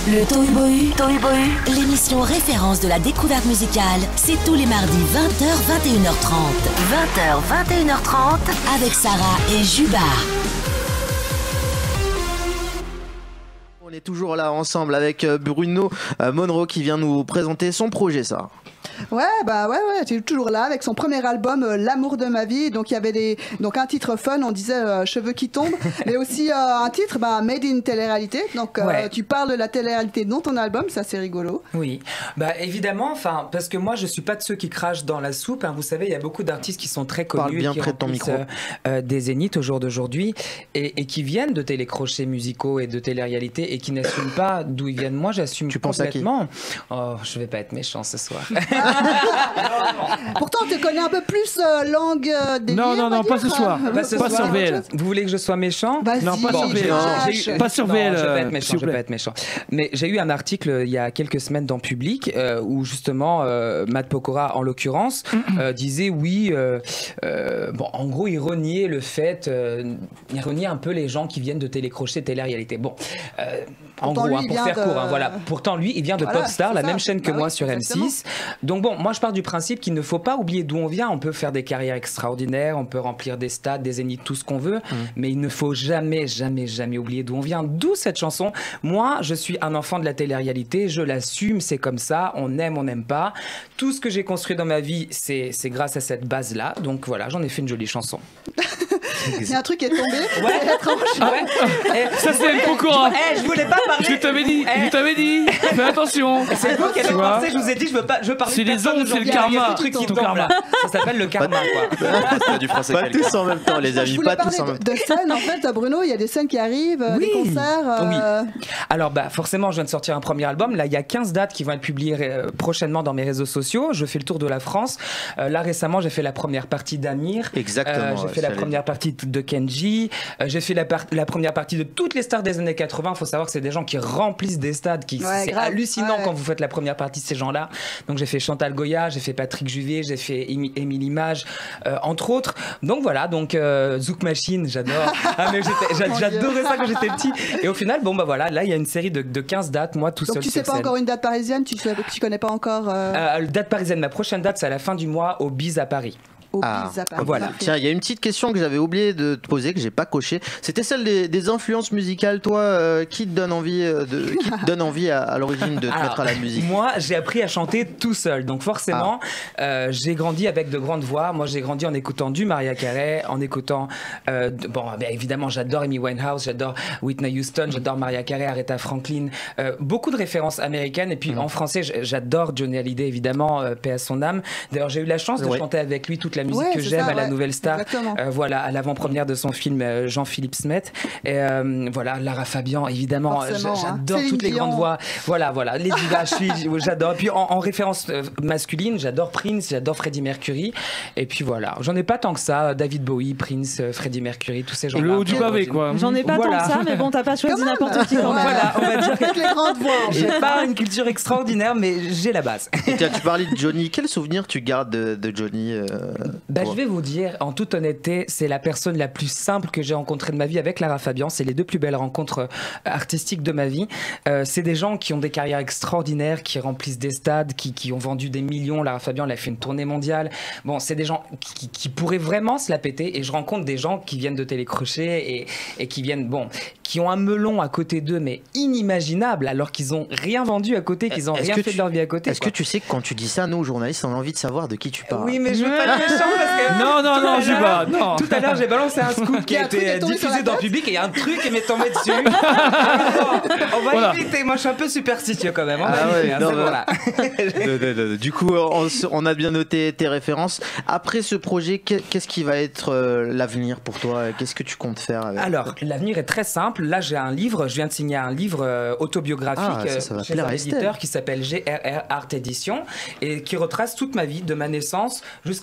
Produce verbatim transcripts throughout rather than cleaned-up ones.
Le Tohubohu, Tohubohu, l'émission référence de la découverte musicale, c'est tous les mardis vingt heures vingt et une heures trente. vingt heures vingt et une heures trente avec Sarah et Juba. On est toujours là ensemble avec Bruno Monroe qui vient nous présenter son projet, ça. Ouais, bah ouais, ouais, tu es toujours là avec son premier album, euh, L'amour de ma vie. Donc il y avait des, donc un titre fun, on disait euh, cheveux qui tombent, mais aussi euh, un titre, bah, Made in télé-réalité. Donc euh, Ouais. tu parles de la télé-réalité dans ton album, ça c'est rigolo. Oui, bah évidemment, enfin parce que moi je suis pas de ceux qui crachent dans la soupe. Hein. Vous savez, il y a beaucoup d'artistes qui sont très connus, Parle bien qui près de ton remplissent, micro. euh, euh, des zéniths au jour d'aujourd'hui et, et qui viennent de télécrochets musicaux et de télé-réalité et qui n'assument pas d'où ils viennent. Moi, j'assume Tu penses à qui ? complètement. Oh, je vais pas être méchant ce soir. Pourtant, on te connaît un peu plus euh, langue euh, des Non, liens, non, on va non, pas dire. ce soir. Pas ce Pas soir. sur V L. Vous voulez que je sois méchant? Vas-y, Non, pas sur Bon, V L. j'ai- Non, j'ai eu- pas sur non, V L, je vais pas être euh, méchant, s'il vous je vais plaît. pas être méchant. Mais j'ai eu un article euh, il y a quelques semaines dans Public euh, où justement euh, Matt Pokora, en l'occurrence, euh, disait oui. Euh, euh, bon, en gros, il reniait le fait, euh, il reniait un peu les gens qui viennent de télécrocher télé-réalité. Bon, euh, en Pourtant, gros, lui, hein, il pour vient faire de- court, hein, voilà. Pourtant, lui, il vient de Voilà, Popstar, c'est la ça. même chaîne que Bah moi oui, sur M exactement. six. Donc bon, moi, je pars du principe qu'il ne faut pas oublier d'où on vient. On peut faire des carrières extraordinaires, on peut remplir des stades, des zéniths, tout ce qu'on veut, mais il ne faut jamais, jamais, jamais oublier d'où on vient. D'où cette chanson. Moi, je suis un enfant de la télé-réalité, je l'assume, c'est comme ça, on aime, on n'aime pas. Tout ce que j'ai construit dans ma vie, c'est c'est grâce à cette base-là. Donc voilà, j'en ai fait une jolie chanson. Il y a un truc qui est tombé. Ouais, ouais. Eh, Ça, c'est le Pokora. eh, je voulais pas parler. Je t'avais dit, Eh, je t'avais dit. Fais attention. C'est vous qui avez Tu vois. pensé, je vous ai dit, je veux pas, je veux parler C'est de les personne ondes, c'est le aujourd'hui. Il y a karma. ce truc qui Ton tombe, karma. là. Ça s'appelle le karma, quoi. C'est du français Pas calque. tous en même temps, les Je amis, voulais pas parler tous en de, même temps. de scènes, en fait, Bruno, il y a des scènes qui arrivent, euh, Oui. des concerts. euh, Alors, bah, forcément, je viens de sortir un premier album. Là, il y a quinze dates qui vont être publiées euh, prochainement dans mes réseaux sociaux. Je fais le tour de la France. Euh, là, récemment, j'ai fait la première partie d'Amir. Exactement, Euh, j'ai ouais, fait la j'allais première partie de Kenji. Euh, j'ai fait la, par- la première partie de toutes les stars des années quatre-vingts. Il faut savoir que c'est des gens qui remplissent des stades. Qui, Ouais, c'est grave. hallucinant Ouais. quand vous faites la première partie de ces gens-là. Donc, j'ai fait Chantal Goya, j'ai fait Patrick Juvier, j'ai fait Émi- Émilie Image, euh, entre autres. Donc, voilà. Donc, euh, Zouk Machine, j'adore. Ah, mais j'étais- j'a- Mon j'adorais ça quand j'étais petit. Et au final, bon, bah voilà, là, il y a une série de, de quinze dates, moi tout Donc seul tu sais sur pas scène. encore une date parisienne, tu sais, tu connais pas encore euh, Euh, date parisienne, ma prochaine date, c'est à la fin du mois au Biz à Paris. au Ah, Biz à Paris. voilà. Parfait. Tiens, il y a une petite question que j'avais oublié de te poser, que j'ai pas coché. C'était celle des, des influences musicales. Toi, euh, qui te donne envie, euh, de, qui te donne envie à, à l'origine de te Alors, mettre à la musique? Moi, j'ai appris à chanter tout seul. Donc forcément, euh, j'ai grandi avec de grandes voix. Moi, j'ai grandi en écoutant du Mariah Carey, en écoutant... euh, de- bon, ben, évidemment, j'adore Amy Winehouse, j'adore Whitney Houston, j'adore Mariah Carey, Aretha Franklin. Euh, beaucoup de références américaines. Et puis en français, j- j'adore Johnny Hallyday, évidemment, euh, paix à son âme. D'ailleurs, j'ai eu la chance de Ouais. chanter avec lui toute la musique Ouais, que c'est j'aime ça, à la ouais. Nouvelle Star. Exactement. Euh, voilà, à l'avant-première de son film euh, Jean-Philippe Smet. Et euh, voilà, Lara Fabian, évidemment. Forcément, J'a- hein. J'adore Céline toutes les Dion. grandes voix. Voilà, voilà. Les divas, je suis, j'adore. Puis en, en référence euh, masculine, j'adore Prince, j'adore Freddie Mercury. Et puis voilà, j'en ai pas tant que ça. David Bowie, Prince, euh, Freddie Mercury, tous ces gens-là. Le haut du pavé, quoi. J'en ai pas Voilà. tant que ça, mais bon, t'as pas choisi n'importe qui quand même. Voilà, on va dire que Avec les grandes voix. en fait. j'ai pas une culture extraordinaire, mais j'ai la base. Et tiens, tu parlais de Johnny. Quel souvenir tu gardes de, de Johnny euh, Bah, toi je vais vous dire, en toute honnêteté, c'est la personne la plus simple que j'ai rencontrée de ma vie avec Lara Fabian. C'est les deux plus belles rencontres euh, artistiques de ma vie. Euh, c'est des gens qui ont des carrières extraordinaires, qui remplissent des stades, qui, qui ont vendu des millions. Lara Fabian, elle a fait une tournée mondiale. Bon, c'est des gens qui, qui- qui pourraient vraiment se la péter. Et je rencontre des gens qui viennent de télécrocher et, et qui viennent, bon, qui ont un melon à côté d'eux, mais inimaginable, alors qu'ils ont rien vendu à côté, qu'ils ont Est-ce rien que fait tu- de leur vie à côté. Est-ce que quoi. tu sais que quand tu dis ça, nous, journalistes, on a envie de savoir de qui tu parles? Oui, mais je veux pas être méchant parce que. Non, non, Tout non, à Juba, l'heure- non. Tout à l'heure, j'ai balancé un scoop qui Il y a a un truc qui été est tombé sur diffusé la dans le tête. public et il y a un truc qui m'est tombé dessus. On va Voilà. éviter. Moi, je suis un peu superstitieux quand même. On Ah va ouais, éviter, hein, non, c'est non. voilà. De- de- de- Du coup, on, s- on a bien noté tes références. Après ce projet, qu'est- qu'est-ce qui va être euh, l'avenir pour toi? Qu'est-ce que tu comptes faire avec? Alors, l'avenir est très simple. Là, j'ai un livre. Je viens de signer un livre euh, autobiographique Ah, ça, ça va euh, chez plaire un à Estelle. éditeur qui s'appelle G R R Art Edition et qui retrace toute ma vie, de ma naissance jusqu'à aujourd'hui.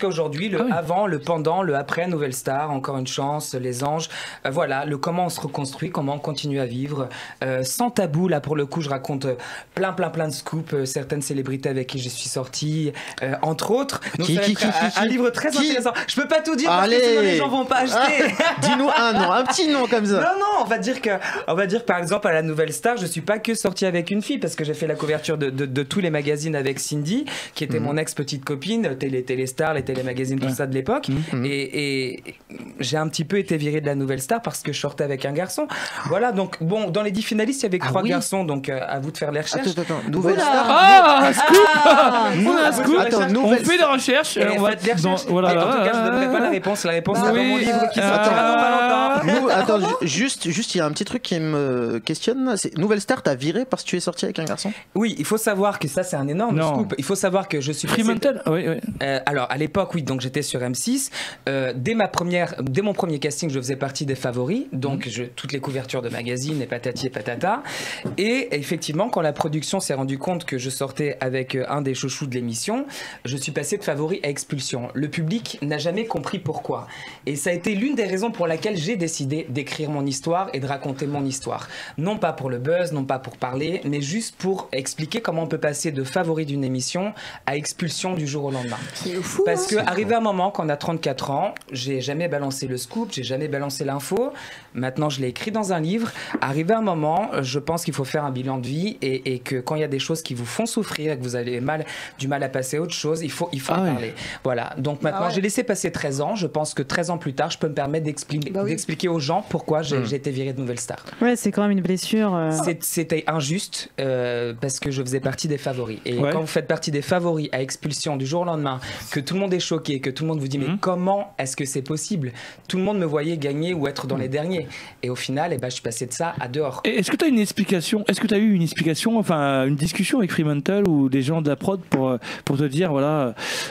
reconstruit le Ah oui. avant, le pendant, le après Nouvelle Star, Encore une chance, Les Anges. Euh, voilà, le comment on se reconstruit, comment on continue à vivre. Euh, sans tabou, là pour le coup, je raconte euh, plein, plein, plein de scoops, euh, certaines célébrités avec qui je suis sortie, euh, entre autres. Donc Qui, ça va qui, être qui, un, qui, un qui livre très Qui intéressant. Je peux pas tout dire Allez. parce que sinon les gens vont pas acheter. Dis-nous un nom, un petit nom comme ça. Non, non, on va dire que, on va dire que, par exemple à la Nouvelle Star, je suis pas que sortie avec une fille parce que j'ai fait la couverture de, de, de tous les magazines avec Cindy, qui était Mhm. mon ex-petite copine, télé, Téléstar, les télémagazines, tout Ouais. ça de l'époque. Mhm. Et, et j'ai un petit peu été virée de la Nouvelle Star parce que je sortais avec un garçon. Voilà, donc bon, dans les dix finalistes, il y avait que Ah trois oui. garçons, donc euh, à vous de faire les recherches. Attends, attends, Nouvelle Oula. Star. Ah, un scoop Ah, On a un scoop Attends, On nouvelle- fait des recherches. Et euh, on va faites des dans- recherches. voilà, Et en tout cas, je là, donnerai là, pas la là. réponse. La réponse, Bah c'est dans oui, mon livre qui euh, sortira dans pas longtemps. Nous, attends, ju- juste, juste, il y a un petit truc qui me questionne. C'est Nouvelle Star, t'as viré parce que tu es sorti avec un garçon. Oui, il faut savoir que ça, c'est un énorme Non. scoop. Il faut savoir que je suis passé- Fremantle Oui, oui. Euh, alors à l'époque oui, donc j'étais sur M six. Euh, dès ma première, dès mon premier casting, je faisais partie des favoris, donc je, toutes les couvertures de magazines et patati et patata. Et effectivement, quand la production s'est rendue compte que je sortais avec euh, un des chouchous de l'émission, je suis passé de favori à expulsion. Le public n'a jamais compris pourquoi. Et ça a été l'une des raisons pour laquelle j'ai décidé d'écrire mon histoire et de raconter mon histoire. Non pas pour le buzz, non pas pour parler, mais juste pour expliquer comment on peut passer de favori d'une émission à expulsion du jour au lendemain. C'est fou. Parce hein. que arrivé un moment quand on a trente-quatre ans, j'ai jamais balancé le scoop, j'ai jamais balancé l'info. Maintenant, je l'ai écrit dans un livre. Arrivé un moment, je pense qu'il faut faire un bilan de vie et, et que quand il y a des choses qui vous font souffrir et que vous avez mal, du mal à passer à autre chose, il faut, il faut Ah en ouais. parler. Voilà. Donc maintenant, Ah ouais. j'ai laissé passer treize ans. Je pense que treize ans plus tard, je peux me permettre d'expliquer, Bah oui. d'expliquer aux gens pourquoi j'ai, Mm. j'ai été viré de Nouvelle Star. Ouais, c'est quand même une blessure. euh, C'est- C'était injuste euh, parce que je faisais partie des favoris. Et Ouais. quand vous faites partie des favoris à expulsion du jour au lendemain, que tout le monde est choqué, que tout le monde vous dit mais Mhm. comment est-ce que c'est possible? Tout le monde me voyait gagner ou être dans les derniers. Et au final, eh ben, je suis passé de ça à dehors. Et Est-ce que tu as une explication Est-ce que tu as eu une explication, enfin une discussion avec Fremantle ou des gens de la prod pour, pour te dire voilà.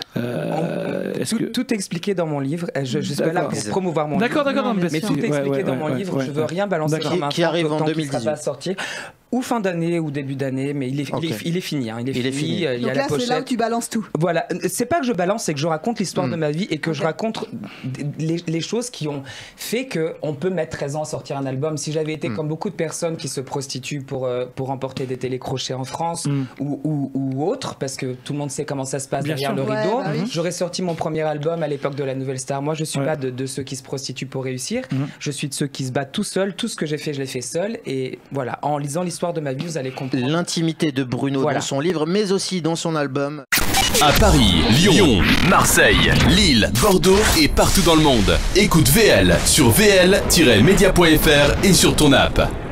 euh, est-ce Tout, que... tout expliqué dans mon livre. Je ne suis pas là D'accord. pour promouvoir mon D'accord, livre. d'accord, non, Non, mais Mais bien tout sûr. est ouais, expliqué ouais, dans mon ouais, livre. ouais, Je veux ouais. rien balancer D'accord. comme un Qui- qui arrive en tant deux qu'il mille sera dix-huit. pas sorti. Ou fin d'année ou début d'année, mais il est, il est- Ok. il est fini. hein. Il est Il est fini. fini. euh, Il y a Donc la là, c'est là où pochette. tu balances tout. Voilà, c'est pas que je balance, c'est que je raconte l'histoire Mm. de ma vie et que je Ok. raconte les, les choses qui ont fait qu'on peut mettre treize ans à sortir un album. Si j'avais été Mm. comme beaucoup de personnes qui se prostituent pour, euh, pour remporter des télécrochets en France Mm. ou, ou, ou autres, parce que tout le monde sait comment ça se passe Bien derrière sûr. le Ouais, rideau, bah oui. j'aurais sorti mon premier album à l'époque de la Nouvelle Star. Moi, je suis Ouais. pas de, de ceux qui se prostituent pour réussir. Mm. Je suis de ceux qui se battent tout seul. Tout ce que j'ai fait, je l'ai fait seul. Et voilà, en lisant l'histoire de ma vie, vous allez comprendre. L'intimité de Bruno Voilà. dans son livre, mais aussi dans son album. À Paris, Lyon, Marseille, Lille, Bordeaux et partout dans le monde. Écoute V L sur v l tiret media point f r et sur ton app.